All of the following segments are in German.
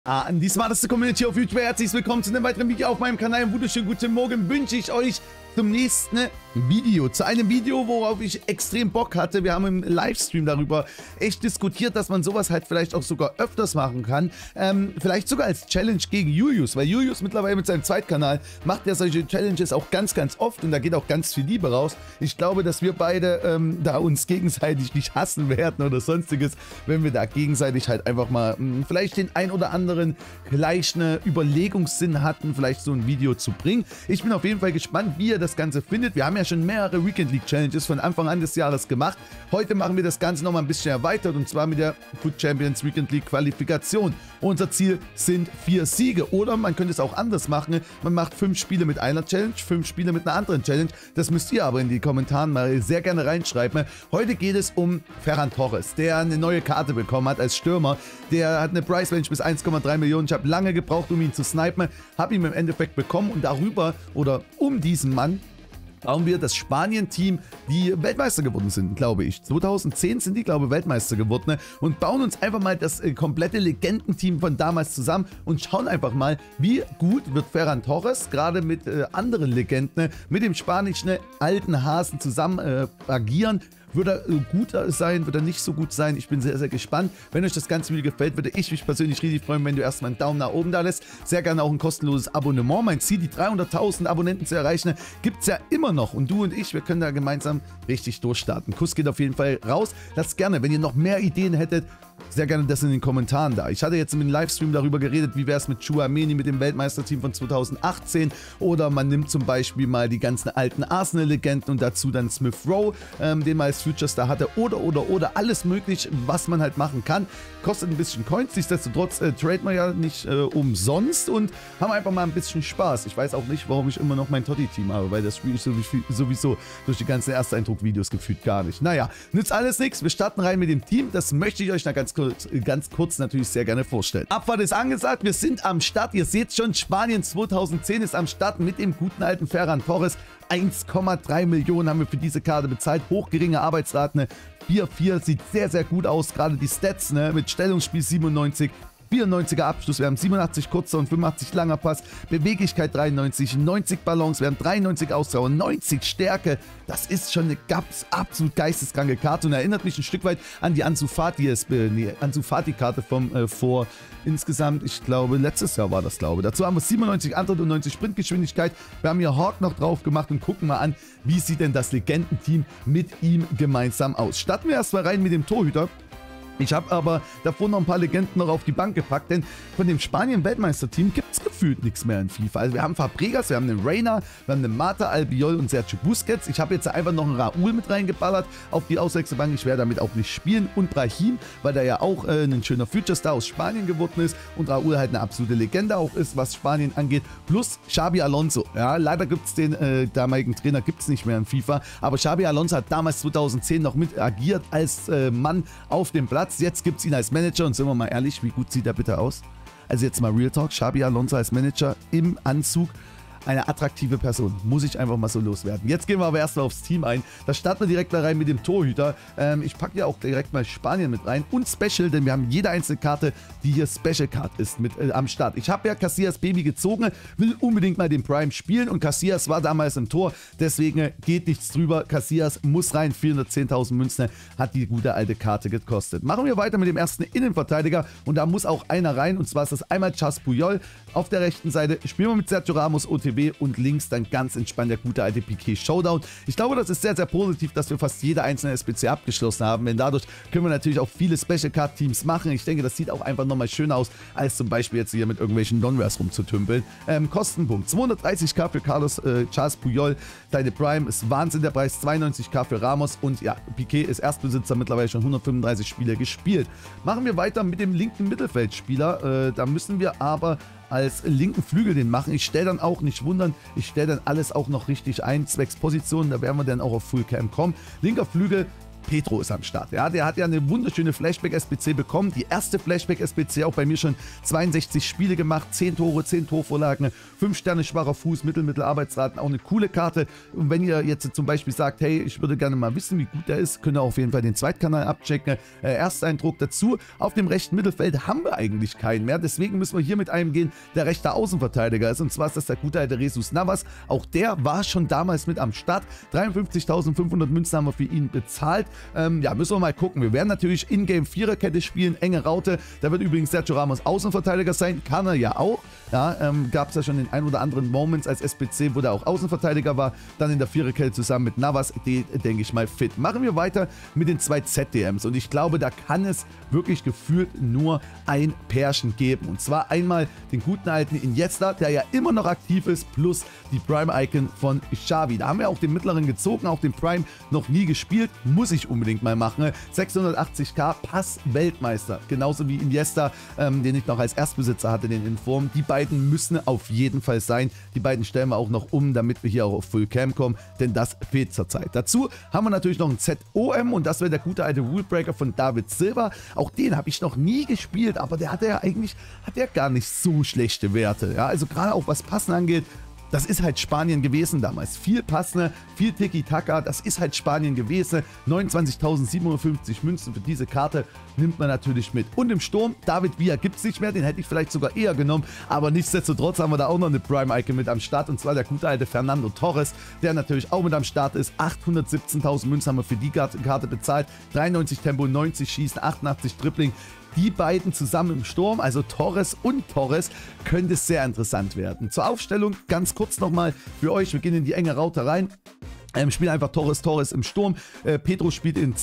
An die smarteste Community auf YouTube, herzlich willkommen zu einem weiteren Video auf meinem Kanal. Einen wunderschönen guten Morgen wünsche ich euch zum nächsten Video. Zu einem Video, worauf ich extrem Bock hatte. Wir haben im Livestream darüber echt diskutiert, dass man sowas halt vielleicht auch sogar öfters machen kann. Vielleicht sogar als Challenge gegen Julius, weil Julius mittlerweile mit seinem Zweitkanal macht ja solche Challenges auch ganz oft und da geht auch ganz viel Liebe raus. Ich glaube, dass wir beide da uns gegenseitig nicht hassen werden oder sonstiges, wenn wir da gegenseitig halt einfach mal vielleicht den ein oder anderen gleichen Überlegungssinn hatten, vielleicht so ein Video zu bringen. Ich bin auf jeden Fall gespannt, wie ihr das Ganze findet. Wir haben ja schon mehrere Weekend League Challenges von Anfang an des Jahres gemacht. Heute machen wir das Ganze nochmal ein bisschen erweitert und zwar mit der Foot Champions Weekend League Qualifikation. Unser Ziel sind 4 Siege oder man könnte es auch anders machen. Man macht 5 Spiele mit einer Challenge, 5 Spiele mit einer anderen Challenge. Das müsst ihr aber in die Kommentare mal sehr gerne reinschreiben. Heute geht es um Ferran Torres, der eine neue Karte bekommen hat als Stürmer. Der hat eine Price Range bis 1,3 Millionen. Ich habe lange gebraucht, um ihn zu snipen, habe ihn im Endeffekt bekommen und darüber oder um diesen Mann bauen wir das Spanien-Team, die Weltmeister geworden sind, glaube ich. 2010 sind die, glaube ich, Weltmeister geworden und bauen uns einfach mal das komplette Legendenteam von damals zusammen und schauen einfach mal, wie gut wird Ferran Torres gerade mit anderen Legenden, mit dem spanischen alten Hasen zusammen agieren. Wird er gut sein, wird er nicht so gut sein? Ich bin sehr gespannt. Wenn euch das ganze Video gefällt, würde ich mich persönlich riesig freuen, wenn du erstmal einen Daumen nach oben da lässt. Sehr gerne auch ein kostenloses Abonnement. Mein Ziel, die 300.000 Abonnenten zu erreichen, gibt es ja immer noch. Und du und ich, wir können da gemeinsam richtig durchstarten. Kuss geht auf jeden Fall raus. Lasst gerne, wenn ihr noch mehr Ideen hättet, sehr gerne das in den Kommentaren da. Ich hatte jetzt im Livestream darüber geredet, wie wäre es mit Tchouaméni, mit dem Weltmeisterteam von 2018 oder man nimmt zum Beispiel mal die ganzen alten Arsenal-Legenden und dazu dann Smith Rowe, den man als Future Star hatte oder alles möglich, was man halt machen kann. Kostet ein bisschen Coins, nichtsdestotrotz traden wir ja nicht umsonst und haben einfach mal ein bisschen Spaß. Ich weiß auch nicht, warum ich immer noch mein Totti-Team habe, weil das spiele ich sowieso durch die ganzen Ersteindruck-Videos gefühlt gar nicht. Naja, nützt alles nichts. Wir starten rein mit dem Team. Das möchte ich euch noch ganz kurz natürlich sehr gerne vorstellen. Abfahrt ist angesagt, wir sind am Start. Ihr seht schon, Spanien 2010 ist am Start mit dem guten alten Ferran Torres. 1,3 Millionen haben wir für diese Karte bezahlt. Hochgeringe Arbeitsraten, 4,4, sieht sehr gut aus. Gerade die Stats, ne, mit Stellungsspiel 97. 94er Abschluss, wir haben 87 kurzer und 85 langer Pass, Beweglichkeit 93, 90 Balance, wir haben 93 Ausdauer, 90 Stärke. Das ist schon eine absolut geisteskranke Karte und erinnert mich ein Stück weit an die Ansu Fati-Karte vom vor insgesamt, ich glaube, letztes Jahr war das, glaube ich. Dazu haben wir 97 Antritt und 90 Sprintgeschwindigkeit. Wir haben hier Hawk noch drauf gemacht und gucken mal an, wie sieht denn das Legendenteam mit ihm gemeinsam aus. Starten wir erstmal rein mit dem Torhüter. Ich habe aber davor noch ein paar Legenden noch auf die Bank gepackt, denn von dem Spanien-Weltmeisterteam gibt es gefühlt nichts mehr in FIFA. Also wir haben Fabregas, wir haben den Reina, wir haben den Mata, Albiol und Sergio Busquets. Ich habe jetzt einfach noch einen Raúl mit reingeballert auf die Auswechselbank. Ich werde damit auch nicht spielen. Und Brahim, weil der ja auch ein schöner Future Star aus Spanien geworden ist und Raúl halt eine absolute Legende auch ist, was Spanien angeht. Plus Xabi Alonso. Ja, leider gibt es den damaligen Trainer gibt's nicht mehr in FIFA, aber Xabi Alonso hat damals 2010 noch mit agiert als Mann auf dem Platz. Jetzt gibt es ihn als Manager und sind wir mal ehrlich, wie gut sieht er bitte aus? Also jetzt mal Real Talk, Xabi Alonso als Manager im Anzug. Eine attraktive Person, muss ich einfach mal so loswerden. Jetzt gehen wir aber erstmal aufs Team ein. Da starten wir direkt da rein mit dem Torhüter. Ich packe ja auch direkt mal Spanien mit rein und Special, denn wir haben jede einzelne Karte, die hier Special Card ist, mit am Start. Ich habe ja Casillas Baby gezogen, will unbedingt mal den Prime spielen und Casillas war damals im Tor, deswegen geht nichts drüber. Casillas muss rein, 410.000 Münzen hat die gute alte Karte gekostet. Machen wir weiter mit dem ersten Innenverteidiger und da muss auch einer rein und zwar ist das einmal Chas Puyol. Auf der rechten Seite spielen wir mit Sergio Ramos, OTW und links dann ganz entspannt der gute alte Piqué Showdown. Ich glaube, das ist sehr positiv, dass wir fast jede einzelne SBC abgeschlossen haben, denn dadurch können wir natürlich auch viele Special Card Teams machen. Ich denke, das sieht auch einfach nochmal schön aus, als zum Beispiel jetzt hier mit irgendwelchen Donruss rumzutümpeln. Kostenpunkt 230.000 für Carlos Charles Puyol. Deine Prime ist Wahnsinn, der Preis 92.000 für Ramos und ja, Piqué ist Erstbesitzer, mittlerweile schon 135 Spiele gespielt. Machen wir weiter mit dem linken Mittelfeldspieler. Da müssen wir aber als linken Flügel den machen. Ich stelle dann auch, nicht wundern, ich stelle dann alles auch noch richtig ein, zwecks Position, da werden wir dann auch auf Full Cam kommen. Linker Flügel, Pedro ist am Start. Ja, der hat ja eine wunderschöne Flashback-SBC bekommen. Die erste Flashback-SBC, auch bei mir schon 62 Spiele gemacht, 10 Tore, 10 Torvorlagen, 5 Sterne schwacher Fuß, Mittel-Arbeitsraten, auch eine coole Karte. Und wenn ihr jetzt zum Beispiel sagt, hey, ich würde gerne mal wissen, wie gut der ist, könnt ihr auf jeden Fall den Zweitkanal abchecken. Ersteindruck dazu. Auf dem rechten Mittelfeld haben wir eigentlich keinen mehr. Deswegen müssen wir hier mit einem gehen, der rechter Außenverteidiger ist. Und zwar ist das der gute alte Jesus Navas. Auch der war schon damals mit am Start. 53.500 Münzen haben wir für ihn bezahlt. Ja, müssen wir mal gucken. Wir werden natürlich in-game Viererkette spielen, enge Raute. Da wird übrigens Sergio Ramos Außenverteidiger sein. Kann er ja auch. Ja, gab es ja schon den ein oder anderen Moments als SBC, wo der auch Außenverteidiger war. Dann in der Viererkette zusammen mit Navas, die denke ich mal fit. Machen wir weiter mit den 2 ZDMs. Und ich glaube, da kann es wirklich gefühlt nur ein Pärchen geben. Und zwar einmal den guten alten Iniesta, der ja immer noch aktiv ist, plus die Prime-Icon von Xavi. Da haben wir auch den mittleren gezogen, auch den Prime noch nie gespielt. Muss ich unbedingt mal machen. 680k, Pass-Weltmeister. Genauso wie Iniesta, den ich noch als Erstbesitzer hatte, den Inform. Die beiden müssen auf jeden Fall sein. Die beiden stellen wir auch noch um, damit wir hier auch auf Full Cam kommen, denn das fehlt zurzeit. Dazu haben wir natürlich noch einen ZOM und das wäre der gute alte Rulebreaker von David Silva. Auch den habe ich noch nie gespielt, aber der hat ja eigentlich gar nicht so schlechte Werte. Ja, also gerade auch was Passen angeht, das ist halt Spanien gewesen damals. Viel Passende, viel Tiki-Taka, das ist halt Spanien gewesen. 29.750 Münzen für diese Karte nimmt man natürlich mit. Und im Sturm, David Villa gibt es nicht mehr, den hätte ich vielleicht sogar eher genommen. Aber nichtsdestotrotz haben wir da auch noch eine Prime-Icon mit am Start. Und zwar der gute alte Fernando Torres, der natürlich auch mit am Start ist. 817.000 Münzen haben wir für die Karte bezahlt. 93 Tempo, 90 Schießen, 88 Dribbling. Die beiden zusammen im Sturm, also Torres und Torres, könnte es sehr interessant werden. Zur Aufstellung ganz kurz nochmal für euch. Wir gehen in die enge Raute rein. Spielen einfach Torres im Sturm. Pedro spielt in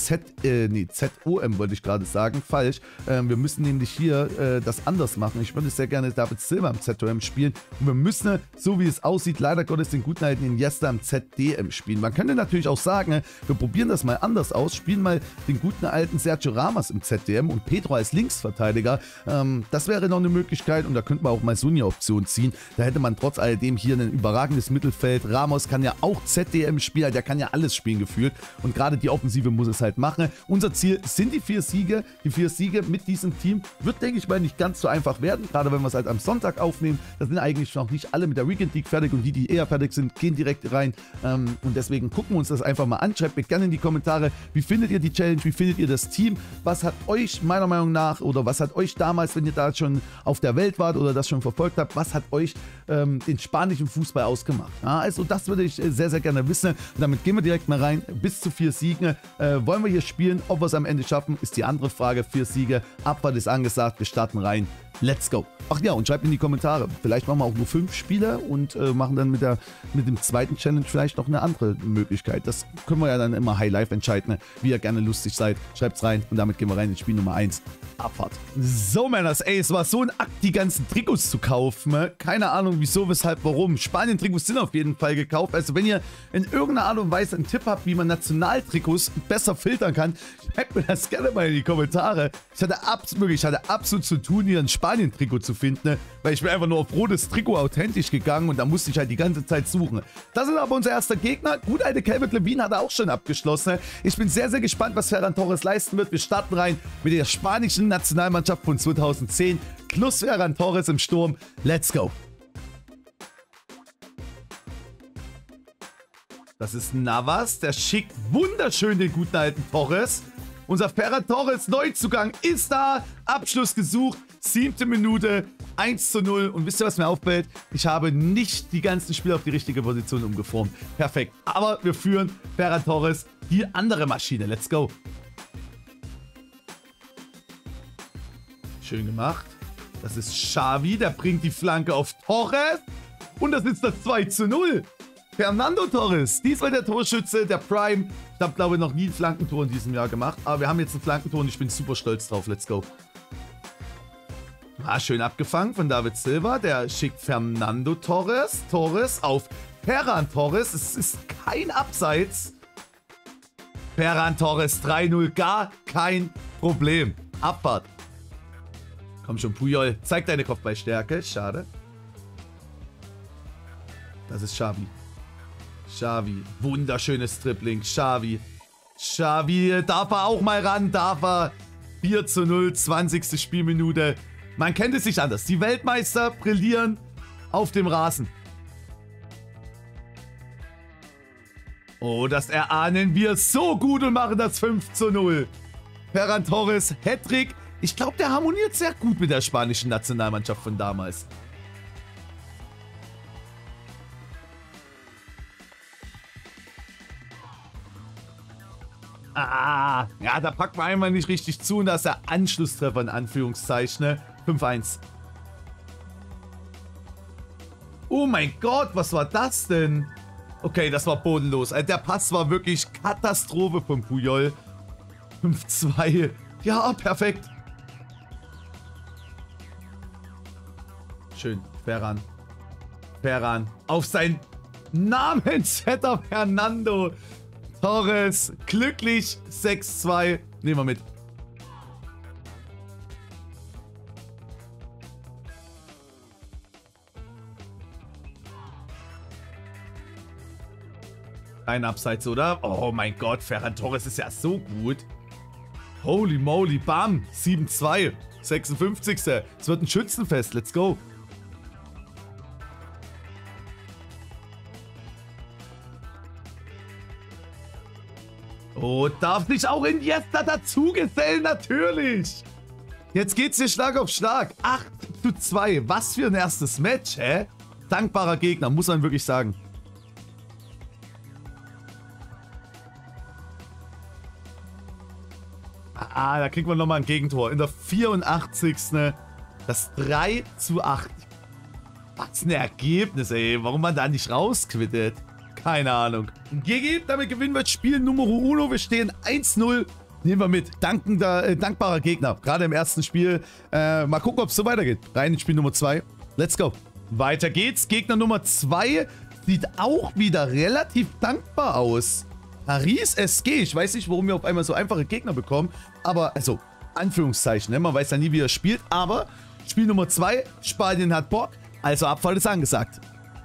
ZOM wollte ich gerade sagen. Falsch. Wir müssen nämlich hier das anders machen. Ich würde sehr gerne David Silva im ZOM spielen. Und wir müssen, so wie es aussieht, leider Gottes den guten alten Iniesta im ZDM spielen. Man könnte natürlich auch sagen, wir probieren das mal anders aus. Spielen mal den guten alten Sergio Ramos im ZDM und Pedro als Linksverteidiger. Das wäre noch eine Möglichkeit. Und da könnte man auch mal so eine Option ziehen. Da hätte man trotz alledem hier ein überragendes Mittelfeld. Ramos kann ja auch ZDM spielen. Der kann ja alles spielen gefühlt und gerade die Offensive muss es halt machen. Unser Ziel sind die 4 Siege. Die 4 Siege mit diesem Team wird, denke ich mal, nicht ganz so einfach werden, gerade wenn wir es halt am Sonntag aufnehmen. Da sind eigentlich noch nicht alle mit der Weekend League fertig und die eher fertig sind, gehen direkt rein und deswegen gucken wir uns das einfach mal an. Schreibt mir gerne in die Kommentare, wie findet ihr die Challenge, wie findet ihr das Team, was hat euch meiner Meinung nach oder was hat euch damals, wenn ihr da schon auf der Welt wart oder das schon verfolgt habt, was hat euch den spanischen Fußball ausgemacht. Ja, also das würde ich sehr, sehr gerne wissen. Und damit gehen wir direkt mal rein. Bis zu 4 Siegen. Wollen wir hier spielen? Ob wir es am Ende schaffen, ist die andere Frage. 4 Siege. Abfahrt ist angesagt. Wir starten rein. Let's go. Ach ja, und schreibt in die Kommentare. Vielleicht machen wir auch nur 5 Spiele und machen dann mit dem zweiten Challenge vielleicht noch eine andere Möglichkeit. Das können wir ja dann immer High Life entscheiden, wie ihr gerne lustig seid. Schreibt's rein und damit gehen wir rein in Spiel Nummer 1. Abfahrt. So, Männers, ey, es war so ein Akt, die ganzen Trikots zu kaufen. Keine Ahnung, wieso, weshalb, warum. Spanien-Trikots sind auf jeden Fall gekauft. Also, wenn ihr in irgendeiner Art und Weise einen Tipp habt, wie man Nationaltrikots besser filtern kann, schreibt mir das gerne mal in die Kommentare. Ich hatte absolut zu tun, hier ein Spanien-Trikot zu finden, weil ich bin einfach nur auf rotes Trikot authentisch gegangen und da musste ich halt die ganze Zeit suchen. Das ist aber unser erster Gegner. Gut, alte Calvert Lewin hat er auch schon abgeschlossen. Ich bin sehr, sehr gespannt, was Ferran Torres leisten wird. Wir starten rein mit der spanischen Nationalmannschaft von 2010. Plus Ferran Torres im Sturm. Let's go. Das ist Navas. Der schickt wunderschön den guten alten Torres. Unser Ferran Torres Neuzugang ist da. Abschluss gesucht. 7. Minute. 1:0. Und wisst ihr, was mir auffällt? Ich habe nicht die ganzen Spieler auf die richtige Position umgeformt. Perfekt. Aber wir führen Ferran Torres, die andere Maschine. Let's go. Schön gemacht. Das ist Xavi. Der bringt die Flanke auf Torres. Und das ist das 2:0. Fernando Torres, diesmal der Torschütze, der Prime. Ich habe, glaube ich, noch nie ein Flankentor in diesem Jahr gemacht. Aber wir haben jetzt ein Flankentor und ich bin super stolz drauf. Let's go. Ah, schön abgefangen von David Silva. Der schickt Fernando Torres. Torres auf Ferran Torres. Es ist kein Abseits. Ferran Torres 3:0. Gar kein Problem. Abfahrt. Komm schon, Puyol. Zeig deine Kopfballstärke. Schade. Das ist Xavi. Xavi. Wunderschönes Dribbling. Xavi. Xavi, darf er auch mal ran, darf er. 4:0, 20. Spielminute. Man kennt es nicht anders. Die Weltmeister brillieren auf dem Rasen. Oh, das erahnen wir so gut und machen das 5:0. Ferran Torres, Hattrick. Ich glaube, der harmoniert sehr gut mit der spanischen Nationalmannschaft von damals. Ah, ja, da packt man einmal nicht richtig zu und da ist der Anschlusstreffer in Anführungszeichen. Ne? 5:1. Oh mein Gott, was war das denn? Okay, das war bodenlos. Der Pass war wirklich Katastrophe von Puyol. 5:2. Ja, perfekt. Schön. Ferran. Ferran. Auf sein Namensvetter Fernando Torres. Glücklich. 6:2. Nehmen wir mit. Ein Abseits, oder? Oh mein Gott, Ferran Torres ist ja so gut. Holy moly, bam. 7:2. 56. Es wird ein Schützenfest. Let's go. Oh, darf sich auch Iniesta dazugesellen? Natürlich. Jetzt geht's hier Schlag auf Schlag. 8:2. Was für ein erstes Match, hä? Dankbarer Gegner, muss man wirklich sagen. Ah, da kriegt man nochmal ein Gegentor. In der 84. Das 3:8. Was ein Ergebnis, ey. Warum man da nicht rausquittet? Keine Ahnung. GG, damit gewinnen wir das Spiel Nummer 1. Wir stehen 1:0. Nehmen wir mit. Dankbarer Gegner. Gerade im ersten Spiel. Mal gucken, ob es so weitergeht. Rein in Spiel Nummer 2. Let's go. Weiter geht's. Gegner Nummer 2 sieht auch wieder relativ dankbar aus. Paris SG. Ich weiß nicht, warum wir auf einmal so einfache Gegner bekommen. Aber, also, Anführungszeichen. Ne? Man weiß ja nie, wie er spielt. Aber Spiel Nummer 2. Spanien hat Bock. Also Abfall ist angesagt.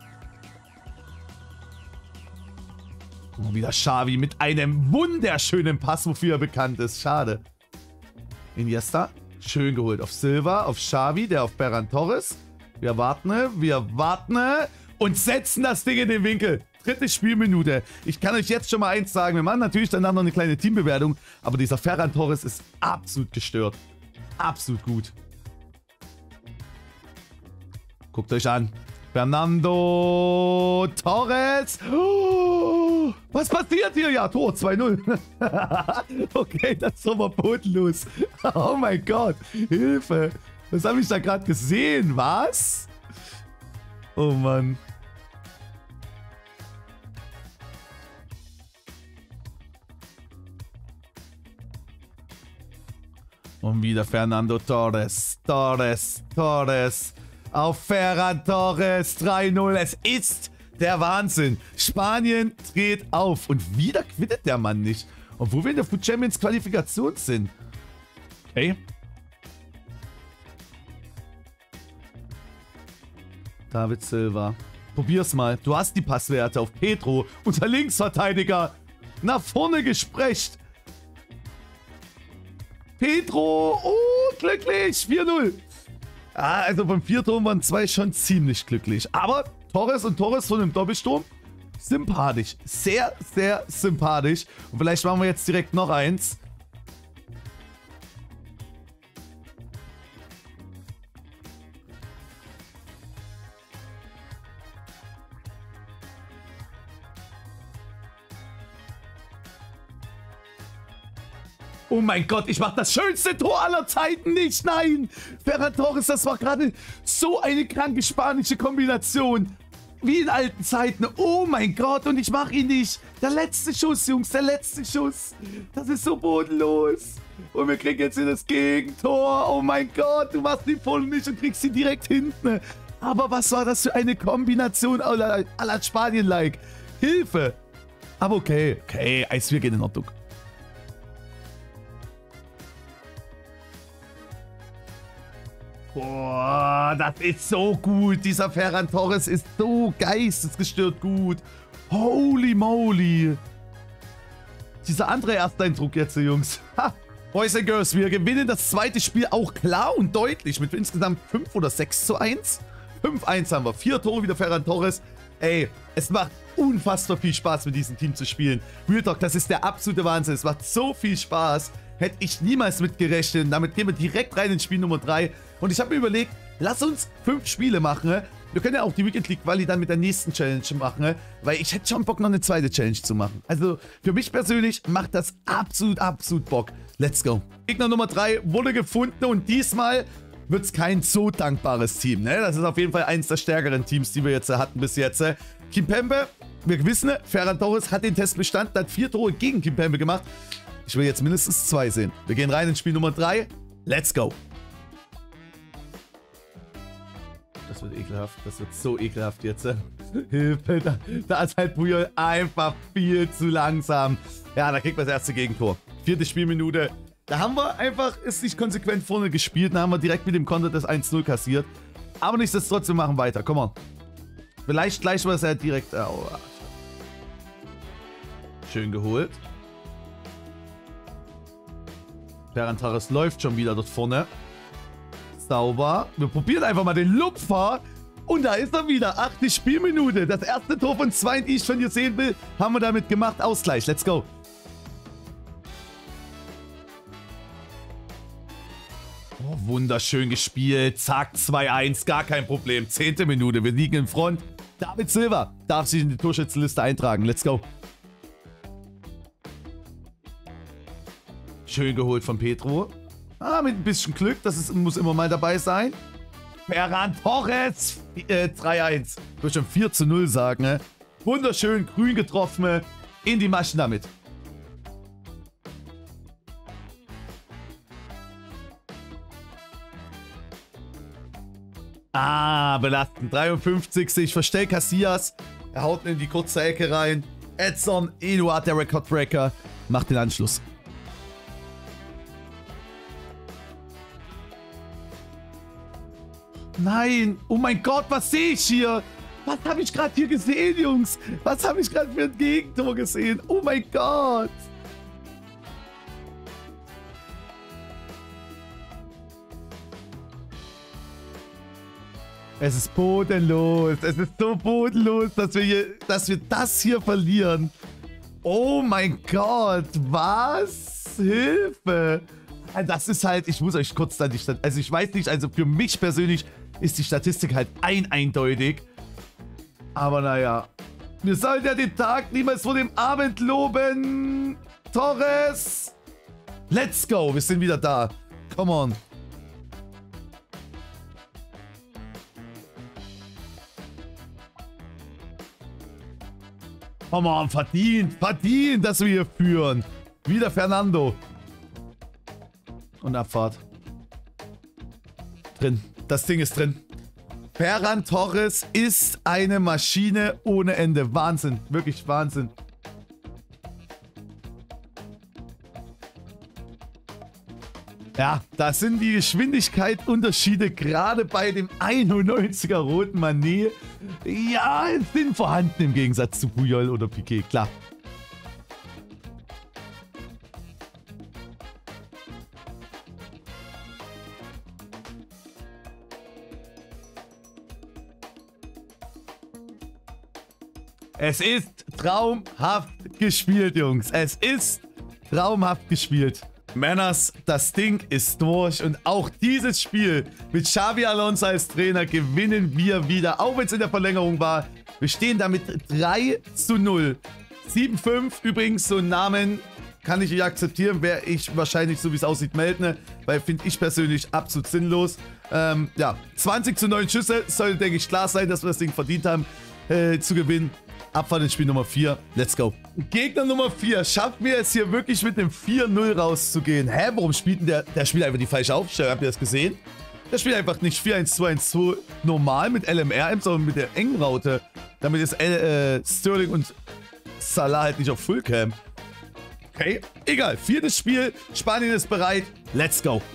Und wieder Xavi mit einem wunderschönen Pass, wofür er bekannt ist. Schade. Iniesta. Schön geholt auf Silva, auf Xavi, der auf Ferran Torres. Wir warten und setzen das Ding in den Winkel. 3. Spielminute. Ich kann euch jetzt schon mal eins sagen. Wir machen natürlich danach noch eine kleine Teambewertung. Aber dieser Ferran Torres ist absolut gestört. Absolut gut. Guckt euch an. Fernando Torres. Oh, was passiert hier? Ja, Tor 2:0. Okay, das ist aber bodenlos. Oh mein Gott. Hilfe. Was habe ich da gerade gesehen? Was? Oh Mann. Und wieder Fernando Torres. Torres. Auf Ferran Torres. 3:0. Es ist der Wahnsinn. Spanien dreht auf. Und wieder quittet der Mann nicht. Obwohl wir in der Food Champions Qualifikation sind. Okay. David Silva. Probier's mal. Du hast die Passwerte auf Pedro. Unser Linksverteidiger. Nach vorne gesprecht. Pedro. Oh, glücklich. 4:0. Ah, also von 4 Toren waren 2 schon ziemlich glücklich. Aber Torres und Torres von dem Doppelsturm. Sympathisch. Sehr, sehr sympathisch. Und vielleicht machen wir jetzt direkt noch eins. Oh mein Gott, ich mache das schönste Tor aller Zeiten nicht. Nein, Ferran Torres, das war gerade so eine kranke spanische Kombination. Wie in alten Zeiten. Oh mein Gott, und ich mache ihn nicht. Der letzte Schuss, Jungs, der letzte Schuss. Das ist so bodenlos. Und wir kriegen jetzt hier das Gegentor. Oh mein Gott, du machst die voll nicht und kriegst sie direkt hinten. Aber was war das für eine Kombination à la Spanien-like? Hilfe. Aber okay, Eisbier geht in Ordnung. Boah, das ist so gut. Dieser Ferran Torres ist so geistesgestört gut. Holy moly. dieser andere Ersteindruck jetzt, Jungs. Ha. Boys and Girls, wir gewinnen das zweite Spiel auch klar und deutlich mit insgesamt 5 oder 6:1. 5:1 haben wir. 4 Tore wieder Ferran Torres. Ey, es macht unfassbar viel Spaß, mit diesem Team zu spielen. Real Talk, das ist der absolute Wahnsinn. Es macht so viel Spaß. Hätte ich niemals mit gerechnet. Damit gehen wir direkt rein in Spiel Nummer 3. Und ich habe mir überlegt, lass uns 5 Spiele machen. Wir können ja auch die Weekend League Quali dann mit der nächsten Challenge machen, weil ich hätte schon Bock, noch eine zweite Challenge zu machen. Also für mich persönlich macht das absolut Bock. Let's go. Gegner Nummer 3 wurde gefunden und diesmal wird es kein so dankbares Team. Ne? Das ist auf jeden Fall eines der stärkeren Teams, die wir jetzt hatten bis jetzt. Kimpembe, wir wissen, Ferran Torres hat den Test bestanden, hat 4 Tore gegen Kimpembe gemacht. Ich will jetzt mindestens 2 sehen. Wir gehen rein in Spiel Nummer 3. Let's go. Das wird ekelhaft. Das wird so ekelhaft jetzt. Hilfe, da ist halt Puyol einfach viel zu langsam. Ja, da kriegt man das erste Gegentor. 4. Spielminute. Da haben wir einfach, ist nicht konsequent vorne gespielt. Da haben wir direkt mit dem Konter das 1:0 kassiert. Aber nichtsdestotrotz, wir machen weiter. Komm mal. Vielleicht gleich war es ja direkt. Oh. Schön geholt. Ferran Torres läuft schon wieder dort vorne. Sauber. Wir probieren einfach mal den Lupfer. Und da ist er wieder. 8. Spielminute. Das erste Tor von 2, die ich von dir sehen will, haben wir damit gemacht. Ausgleich. Let's go. Oh, wunderschön gespielt. Zack, 2:1. Gar kein Problem. 10. Minute. Wir liegen in Front. David Silva darf sich in die Torschützenliste eintragen. Let's go. Schön geholt von Pedro. Mit ein bisschen Glück. Das muss immer mal dabei sein. Ferran Torres. 3:1. Ich würde schon 4:0 sagen. Ne? Wunderschön. Grün getroffen. In die Maschen damit. Belastend. 53. Ich verstell Casillas. Er haut in die kurze Ecke rein. Edson Eduard, der Recordbreaker, macht den Anschluss. Nein. Oh mein Gott, was sehe ich hier? Was habe ich gerade hier gesehen, Jungs? Was habe ich gerade für ein Gegentor gesehen? Oh mein Gott. Es ist bodenlos. Es ist so bodenlos, dass wir das hier verlieren. Oh mein Gott. Was? Hilfe. Das ist halt, ich muss euch kurz dann die Statistik, also ich weiß nicht, also für mich persönlich ist die Statistik halt eindeutig. Aber naja. Wir sollen ja den Tag niemals vor dem Abend loben. Torres. Let's go. Wir sind wieder da. Come on. Come on, verdient, dass wir hier führen. Wieder Fernando. Und Abfahrt. Drin. Das Ding ist drin. Ferran Torres ist eine Maschine ohne Ende. Wahnsinn. Wirklich Wahnsinn. Ja, da sind die Geschwindigkeitsunterschiede gerade bei dem 91er roten Mané. Ja, sind vorhanden im Gegensatz zu Puyol oder Piqué, klar. Es ist traumhaft gespielt, Jungs. Es ist traumhaft gespielt. Männers, das Ding ist durch und auch dieses Spiel mit Xabi Alonso als Trainer gewinnen wir wieder, auch wenn es in der Verlängerung war. Wir stehen damit 3:0. 7:5 übrigens, so einen Namen kann ich nicht akzeptieren, werde ich wahrscheinlich, so wie es aussieht, melden, weil finde ich persönlich absolut sinnlos. Ja, 20:9 Schüsse, sollte, denke ich, klar sein, dass wir das Ding verdient haben, zu gewinnen. Abfahrt in Spiel Nummer 4. Let's go. Gegner Nummer 4. Schafft mir es hier wirklich mit dem 4:0 rauszugehen? Hä? Warum spielt denn der spielt einfach die falsche Aufstellung? Habt ihr das gesehen? Der spielt einfach nicht 4-1-2-1-2 normal mit LMR, sondern mit der engen Raute. Damit ist Sterling und Salah halt nicht auf Fullcam. Okay, egal. 4. Spiel. Spanien ist bereit. Let's go.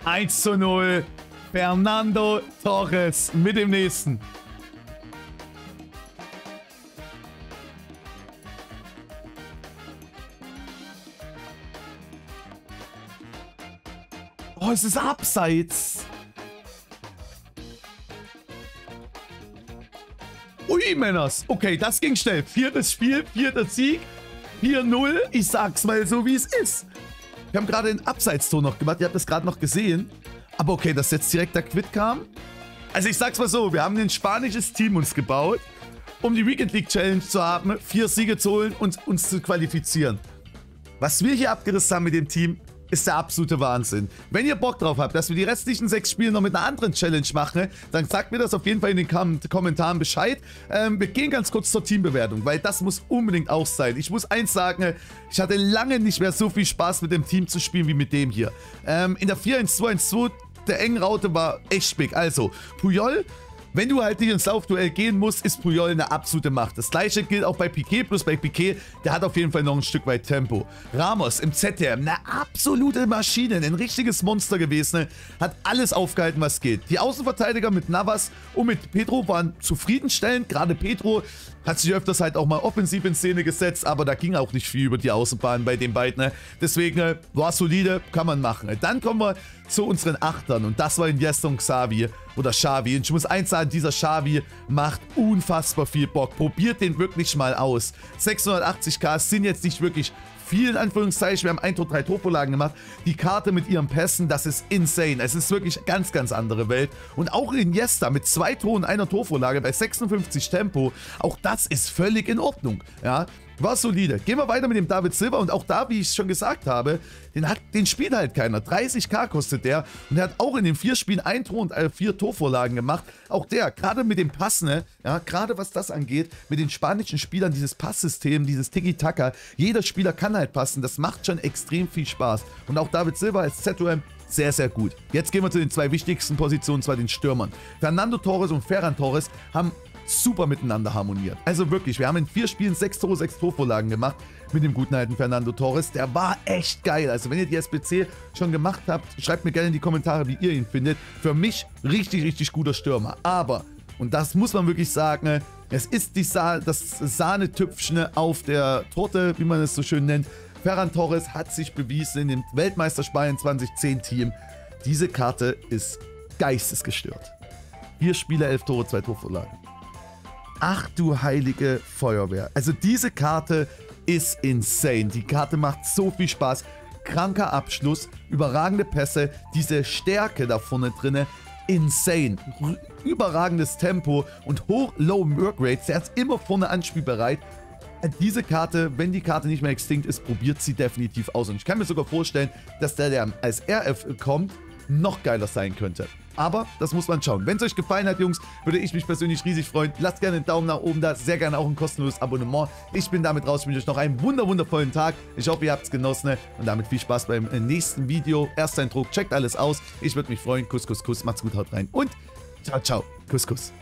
1:0. Fernando Torres mit dem nächsten. Oh, es ist abseits. Ui, Männers. Okay, das ging schnell. 4. Spiel, 4. Sieg. 4:0. Ich sag's mal so, wie es ist. Wir haben gerade ein Abseitstor noch gemacht. Ihr habt das gerade noch gesehen. Aber okay, dass jetzt direkt der Quit kam. Also ich sag's mal so, wir haben ein spanisches Team uns gebaut, um die Weekend League Challenge zu haben, 4 Siege zu holen und uns zu qualifizieren. Was wir hier abgerissen haben mit dem Team, ist der absolute Wahnsinn. Wenn ihr Bock drauf habt, dass wir die restlichen 6 Spiele noch mit einer anderen Challenge machen, dann sagt mir das auf jeden Fall in den Kommentaren Bescheid. Wir gehen ganz kurz zur Teambewertung, weil das muss unbedingt auch sein. Ich muss eins sagen, ich hatte lange nicht mehr so viel Spaß mit dem Team zu spielen wie mit dem hier. In der 4-1-2-1-2 der engen Raute war echt big. Also, Puyol, wenn du halt nicht ins Laufduell gehen musst, ist Puyol eine absolute Macht. Das gleiche gilt auch bei Piqué, plus bei Piqué, der hat auf jeden Fall noch ein Stück weit Tempo. Ramos im ZDM, eine absolute Maschine, ein richtiges Monster gewesen, hat alles aufgehalten, was geht. Die Außenverteidiger mit Navas und mit Pedro waren zufriedenstellend. Gerade Pedro hat sich öfters halt auch mal offensiv in Szene gesetzt, aber da ging auch nicht viel über die Außenbahn bei den beiden. Deswegen war solide, kann man machen. Dann kommen wir zu unseren Achtern und das war Iniesta und Xavi oder Xavi. Und ich muss eins sagen, dieser Xavi macht unfassbar viel Bock. Probiert den wirklich mal aus. 680k sind jetzt nicht wirklich viel, in Anführungszeichen. Wir haben 1 Tor, 3 Torvorlagen gemacht. Die Karte mit ihren Pässen, das ist insane. Es ist wirklich ganz, ganz andere Welt. Und auch Iniesta mit 2 Toren, 1 Torvorlage bei 56 Tempo, auch das ist völlig in Ordnung. Ja, war solide. Gehen wir weiter mit dem David Silva und auch da, wie ich es schon gesagt habe, den spielt halt keiner. 30k kostet der und er hat auch in den 4 Spielen 1 Tor und 4 Torvorlagen gemacht. Auch der, gerade mit dem Passen, ne, ja, gerade was das angeht, mit den spanischen Spielern, dieses Passsystem, dieses Tiki-Taka, jeder Spieler kann halt passen, das macht schon extrem viel Spaß. Und auch David Silva als ZOM sehr, sehr gut. Jetzt gehen wir zu den 2 wichtigsten Positionen, und zwar den Stürmern. Fernando Torres und Ferran Torres haben super miteinander harmoniert. Also wirklich, wir haben in 4 Spielen 6 Tore, 6 Torvorlagen gemacht mit dem guten alten Fernando Torres. Der war echt geil. Also wenn ihr die SBC schon gemacht habt, schreibt mir gerne in die Kommentare, wie ihr ihn findet. Für mich richtig, richtig guter Stürmer. Aber, und das muss man wirklich sagen, es ist das Sahnetüpfchen auf der Torte, wie man es so schön nennt. Ferran Torres hat sich bewiesen in dem Weltmeisterspanien 2010 Team. Diese Karte ist geistesgestört. 4 Spiele, 11 Tore, 2 Torvorlagen. Ach du heilige Feuerwehr. Also diese Karte ist insane. Die Karte macht so viel Spaß. Kranker Abschluss, überragende Pässe, diese Stärke da vorne drinne. Insane. Überragendes Tempo und hoch-low Workrates. Der ist immer vorne anspielbereit. Diese Karte, wenn die Karte nicht mehr extinct ist, probiert sie definitiv aus. Und ich kann mir sogar vorstellen, dass der als RF kommt, noch geiler sein könnte. Aber das muss man schauen. Wenn es euch gefallen hat, Jungs, würde ich mich persönlich riesig freuen. Lasst gerne einen Daumen nach oben da. Sehr gerne auch ein kostenloses Abonnement. Ich bin damit raus. Ich wünsche euch noch einen wundervollen Tag. Ich hoffe, ihr habt es genossen. Und damit viel Spaß beim nächsten Video. Ersteindruck, checkt alles aus. Ich würde mich freuen. Kuss, Kuss, Kuss. Macht's gut, haut rein. Und ciao, ciao. Kuss, Kuss.